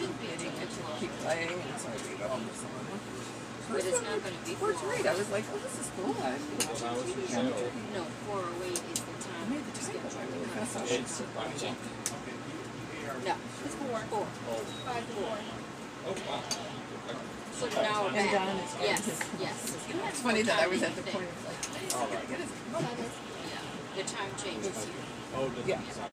shouldn't be taking too long. Keep playing, and so I read all this on. But it's not going to be 4 to 8. I was like, oh, this is cool. Now it's for sale. No, 4:08 is the time. I made the time go by really fast. It's 5 o'clock. No, it's 4. 4. 5 to 4. Oh, wow. So now we're And back. Don is Yes, yes. It's funny that I was at the point of like, All right. Yeah, the time changes here. Oh, does it? yeah.